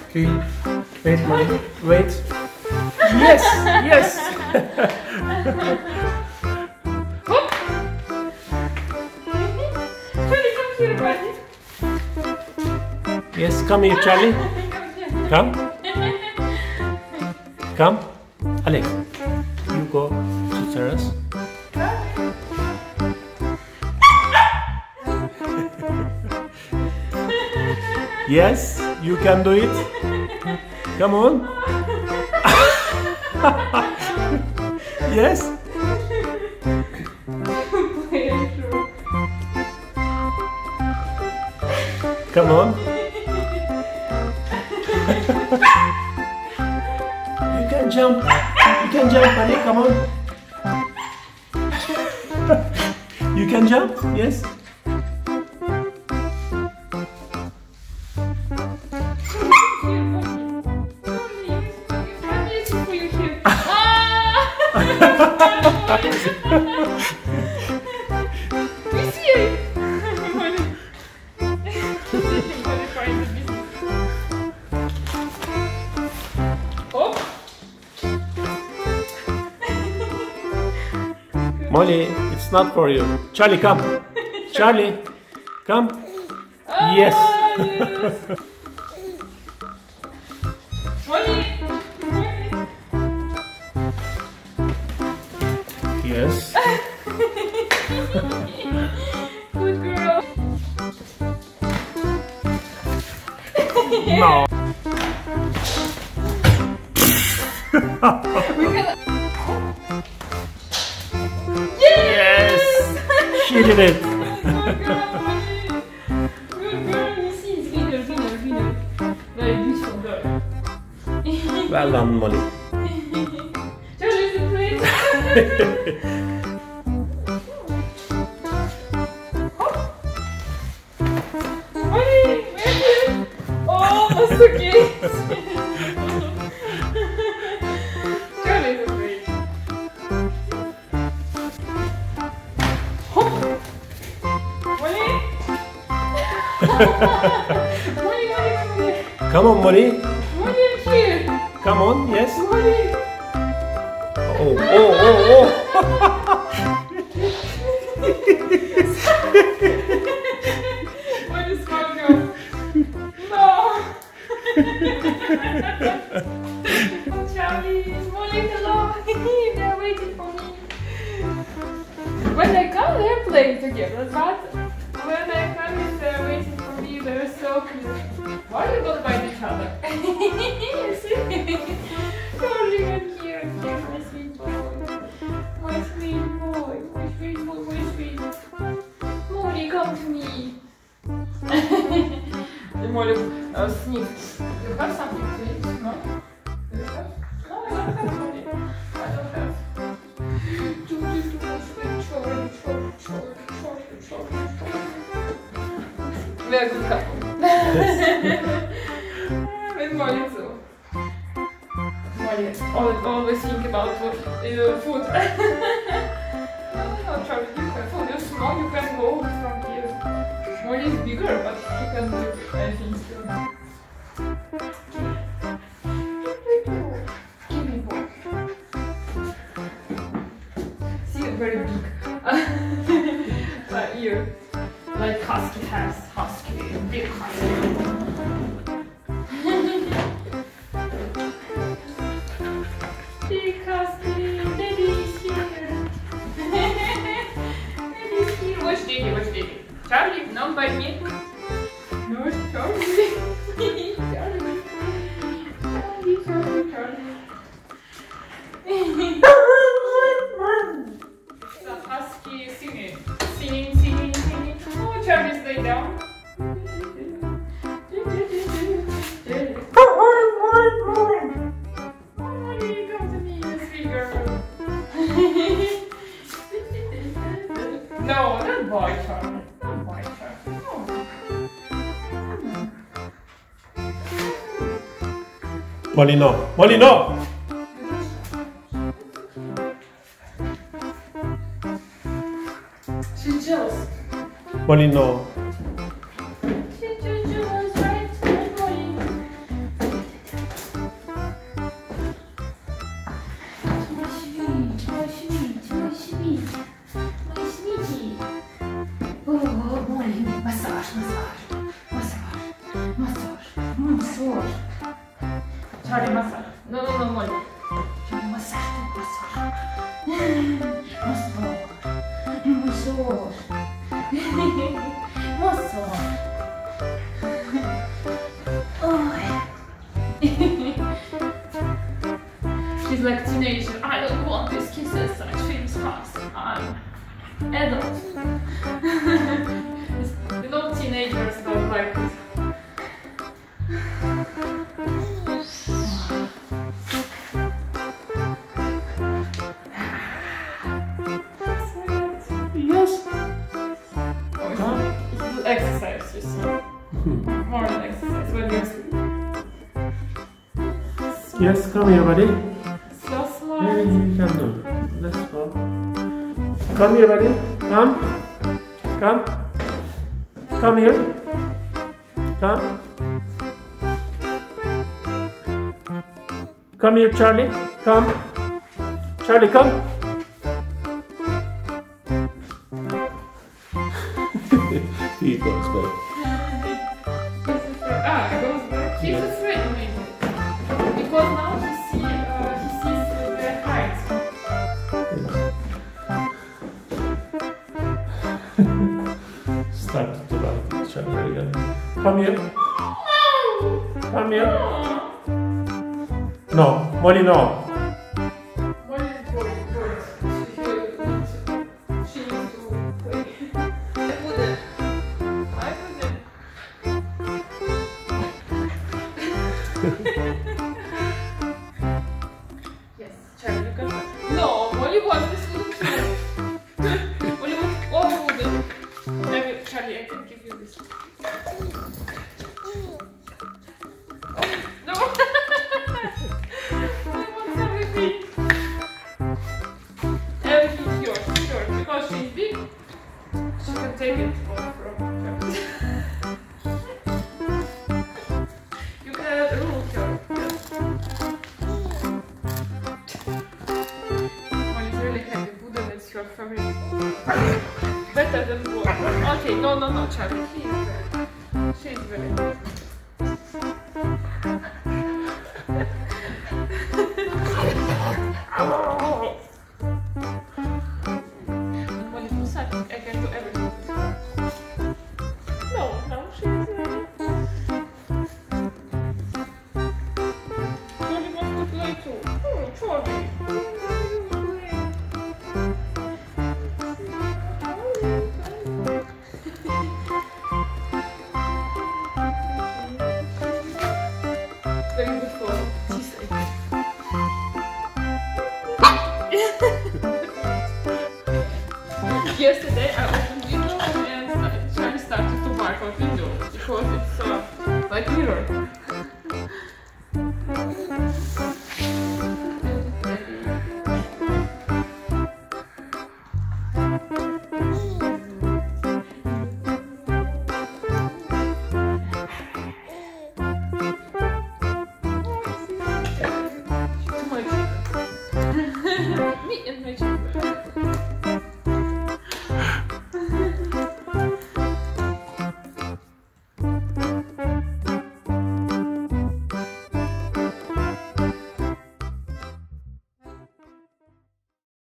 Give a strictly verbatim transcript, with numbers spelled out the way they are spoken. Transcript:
three. Wait, Molly. Wait. Yes, yes. Hop. Charlie, come here, buddy. Yes, come here, Charlie. Come. Come. Alex, you go to terrace. Yes, you can do it. Come on. Yes. Come on. You can jump. You can jump, honey. Come on. You can jump. Yes. We see it. Oh. Molly, it's not for you. Charlie, come. Charlie, come. Yes. Yes. Molly. Yes. Good girl. No. Yes. She did it. Good girl, Molly. Good girl. You see, it's winner, winner, winner. Very beautiful girl. Well done, Molly. Charlie, is it great? Molly, where you? Oh, that's okay. Charlie is great. Hop. Molly. Molly, Molly, Molly. Come on, Molly. Molly, here. Come on, yes. Molly. Oh, oh, oh, oh. What is going on? No. Oh, Charlie, Molly, hello. They're waiting for me. When I come, they're playing together, but when I come, they're waiting for me. They're so cute. Why are you gonna bite each other? You see? Charlie, and here, and here, my sweet boy. My sweet boy, my sweet boy, my sweet. Molly, come to me. Molly, uh, sniff. You have something to eat? No? Do you have? No, I don't have, Molly. I don't have. Do you do my sweet Charlie, Charlie, Charlie, Charlie, Charlie, Charlie. Very good couple. With Molly too. Molly always, always think about uh, food. Oh, Charlie, you can food. You're small, you can go from here. Molly is bigger, but you can do anything still. Give me one. See, very big. uh, ear. Like husky has. Husky. Big husky. Big husky. Daddy's here. Daddy's here. Watch Daddy, watch Daddy. Charlie, not by me. No, Charlie. Charlie. Charlie, Charlie, Charlie. It's a husky singing. Singing, singing, singing. Oh, Charlie, stay down. Molly, come to me, you sweet girl. No, don't bite Charlie. Don't bite Charlie. No. Molly, no. Molly, no. She's jealous. Molly, no. She's jealous, right? Molly. Mm, sure. Charlie, massage. No, no, no, Molly. Charlie, massage. Massage. Massage. Massage. Massage. Oh. She's like teenager. I don't want these kisses. I feel fast. I'm adult. You know, teenagers don't like it. Yes. Oh, it's, it's exercise, you see. More than exercise when you're asleep. Yes, come here, buddy. So slow. Maybe you can do. Let's go. Come here, buddy. Come. Come. Come here. Come. Come here, Charlie. Come. Charlie, come. He goes back. Ah, he goes back. He's afraid maybe. Because now he, see, uh, he sees uh, the heights. Start to like each other again. Come here. Come here. No, Molly, no. What is going on? She needs to play. I wouldn't. I wouldn't. Yes, Charlie, you can. No, Molly wants this little kid. Molly wants all of them. I will, Charlie, I can give you this. No! I want everything. Everything is yours, yours. Because she's big, she can take it all from Charlie. You can rule her. Molly's really happy. Buddha is her favorite. Better than Buddha. Okay, no, no, no, Charlie. He is very. She is very good. When it's massage, I can do everything. No, no, she's ready. Charlie wants to play too. Oh, Charlie. Very good for she's like. Yesterday I opened window and Charlie started to bark out window because it's uh, like mirror.